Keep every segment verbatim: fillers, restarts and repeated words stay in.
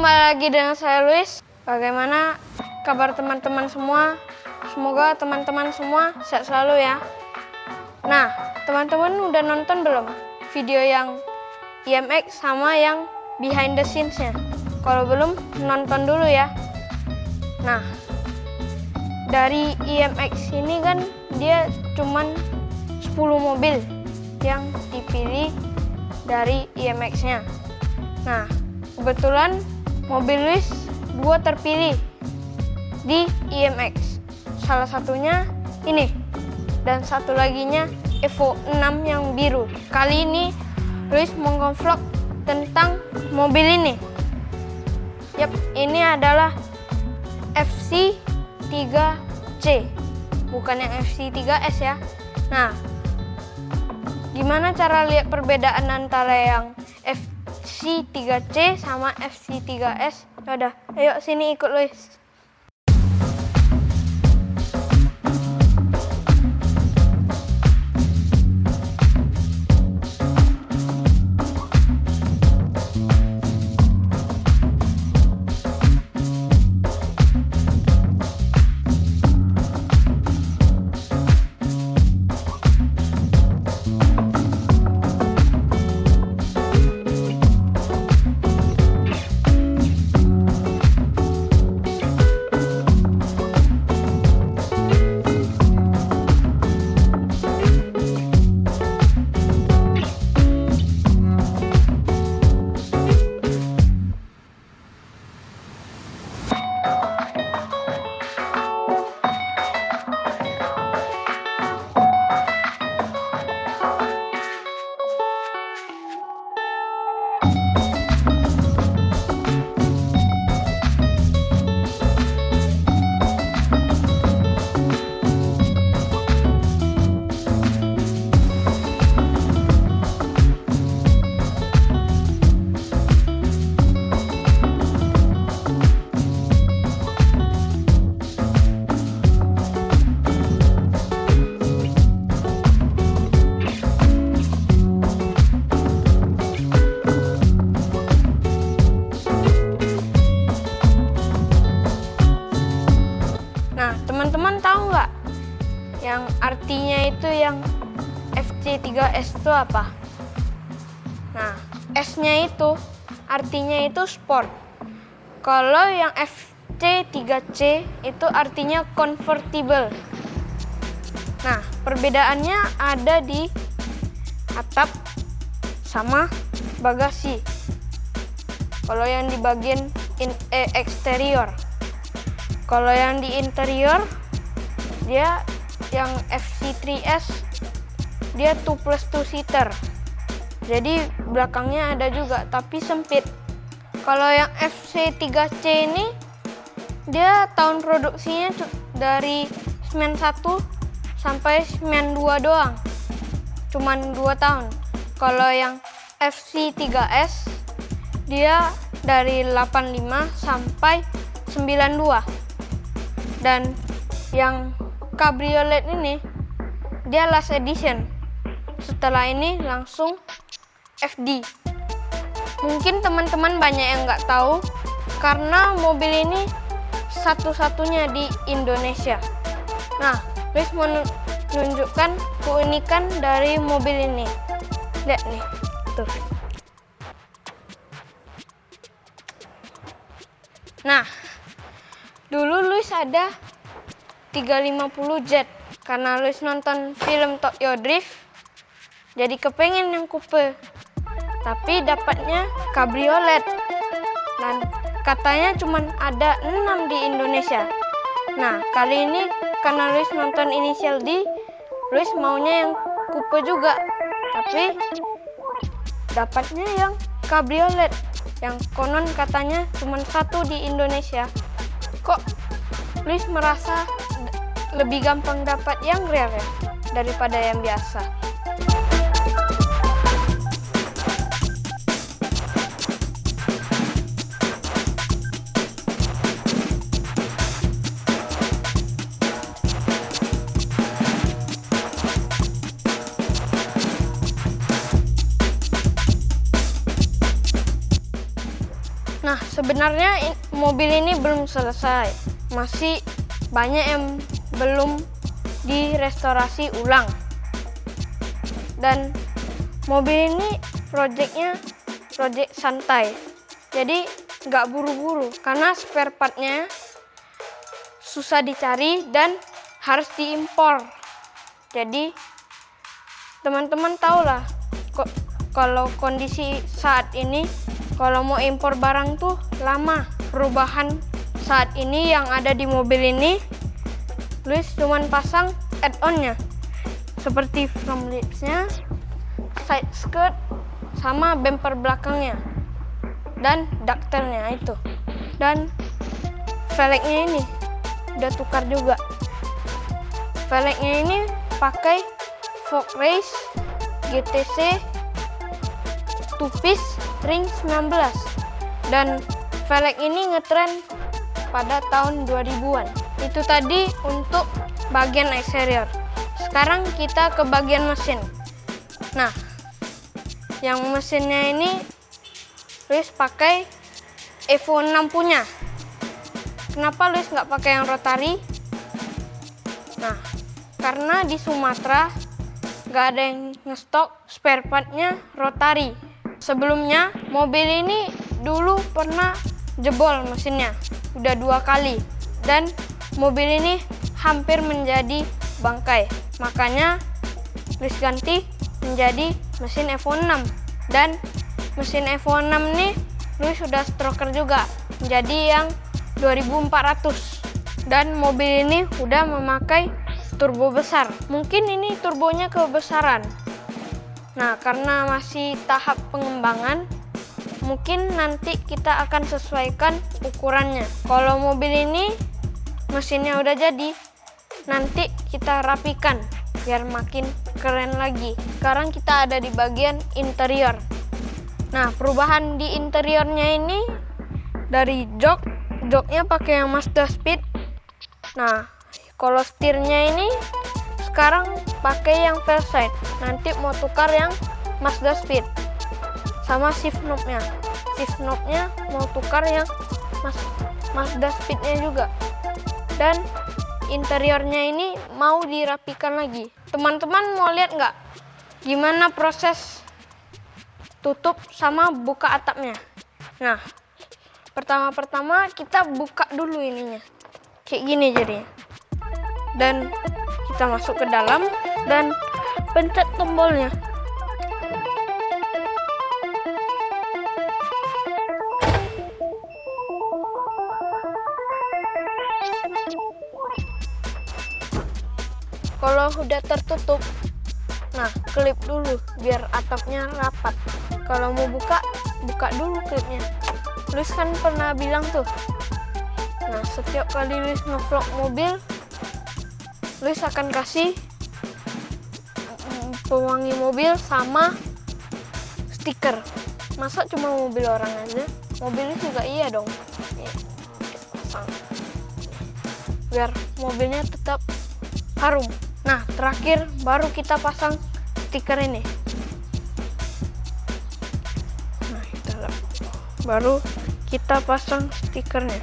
kembali lagi dengan saya Luis. Bagaimana kabar teman-teman semua? Semoga teman-teman semua sehat selalu ya. Nah, teman-teman udah nonton belum video yang I M X sama yang behind the scenes-nya? Kalau belum, nonton dulu ya. Nah, dari I M X ini kan dia cuman sepuluh mobil yang dipilih dari I M X-nya. Nah, kebetulan mobil Luis dua terpilih di I M X. Salah satunya ini, dan satu laginya Evo enam yang biru. Kali ini Luis mau nge-vlog tentang mobil ini. Yap, ini adalah F C tiga C, bukan yang F C tiga S ya. Nah, gimana cara lihat perbedaan antara yang F C tiga C sama F C tiga S? Yaudah, ayo sini ikut Luis. Teman-teman tahu nggak yang artinya itu yang F C tiga S itu apa? Nah, S-nya itu artinya itu sport. Kalau yang F C tiga C itu artinya convertible. Nah, perbedaannya ada di atap sama bagasi. Kalau yang di bagian in, eh, eksterior. Kalau yang di interior, dia yang F C tiga S, dia two plus two seater. Jadi belakangnya ada juga, tapi sempit. Kalau yang F C tiga C ini, dia tahun produksinya dari sembilan satu sampai sembilan dua doang. Cuman dua tahun. Kalau yang F C tiga S, dia dari delapan lima sampai sembilan dua. Dan yang cabriolet ini dia last edition. Setelah ini langsung F D. Mungkin teman-teman banyak yang nggak tahu karena mobil ini satu-satunya di Indonesia. Nah, Luis mau menunjukkan keunikan dari mobil ini. Lihat nih, tuh. Nah, dulu Luis ada tiga lima puluh Jet. Karena Luis nonton film Tokyo Drift, jadi kepengen yang coupe. Tapi dapatnya cabriolet. Dan katanya cuma ada enam di Indonesia. Nah, kali ini karena Luis nonton Inisial D, Luis maunya yang coupe juga. Tapi dapatnya yang cabriolet. Yang konon katanya cuma satu di Indonesia. Kok Luis merasa lebih gampang dapat yang rare ya daripada yang biasa? Nah, sebenarnya mobil ini belum selesai. Masih banyak yang belum direstorasi ulang. Dan mobil ini proyeknya proyek santai. Jadi nggak buru-buru karena spare partnya susah dicari dan harus diimpor. Jadi teman-teman tahulah kok kalau kondisi saat ini kalau mau impor barang tuh lama. Perubahan saat ini yang ada di mobil ini, Luis cuman pasang add-onnya seperti front lipsnya, side skirt, sama bumper belakangnya dan daktelnya itu. Dan velgnya ini udah tukar juga. Velgnya ini pakai Ford Race G T C two piece ring sembilan belas. Dan velg ini ngetren pada tahun dua ribuan. Itu tadi untuk bagian eksterior. Sekarang kita ke bagian mesin. Nah, yang mesinnya ini Luis pakai Evo enam punya. Kenapa Luis nggak pakai yang rotary? Nah, karena di Sumatera nggak ada yang ngestok spare partnya rotary. Sebelumnya mobil ini dulu pernah jebol mesinnya, udah dua kali. Dan mobil ini hampir menjadi bangkai. Makanya Luis ganti menjadi mesin Evo enam. Dan mesin Evo enam ini Luis sudah stroker juga, menjadi yang dua ribu empat ratus. Dan mobil ini udah memakai turbo besar. Mungkin ini turbonya kebesaran. Nah, karena masih tahap pengembangan, mungkin nanti kita akan sesuaikan ukurannya. Kalau mobil ini mesinnya udah jadi, nanti kita rapikan biar makin keren lagi. Sekarang kita ada di bagian interior. Nah, perubahan di interiornya ini dari jok, joknya pakai yang Mazda Speed. Nah, kalau setirnya ini sekarang pakai yang Verside. Nanti mau tukar yang Mazda Speed. Sama shift knob-nya. Shift knob-nya mau tukar yang Mas Mazda Speed-nya juga. Dan interiornya ini mau dirapikan lagi. Teman-teman mau lihat nggak gimana proses tutup sama buka atapnya? Nah, pertama-pertama kita buka dulu ininya. Kayak gini jadinya. Dan kita masuk ke dalam dan pencet tombolnya. Kalau udah tertutup, nah klip dulu biar atapnya rapat. Kalau mau buka, buka dulu klipnya. Luis kan pernah bilang tuh, nah setiap kali Luis ngevlog mobil, Luis akan kasih pewangi mobil sama stiker. Masa cuma mobil orang aja? Mobil Luis juga iya dong. Pasang. Biar mobilnya tetap harum. Nah, terakhir baru kita pasang stiker ini. Nah, kita baru kita pasang stikernya.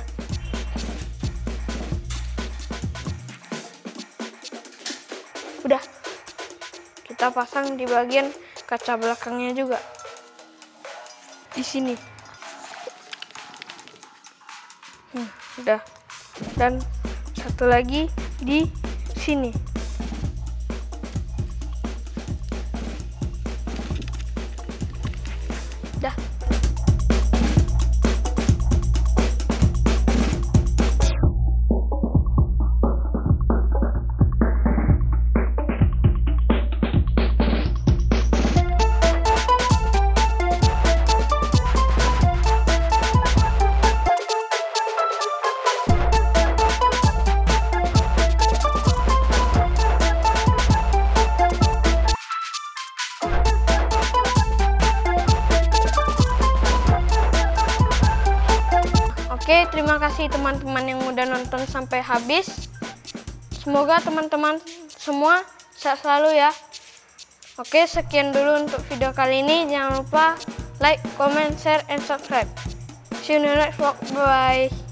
Udah. Kita pasang di bagian kaca belakangnya juga. Di sini. Hmm, udah. Dan satu lagi di sini. Dah. Oke, terima kasih teman-teman yang udah nonton sampai habis. Semoga teman-teman semua sehat selalu ya. Oke, sekian dulu untuk video kali ini. Jangan lupa like, comment, share, and subscribe. See you in the next vlog. Bye.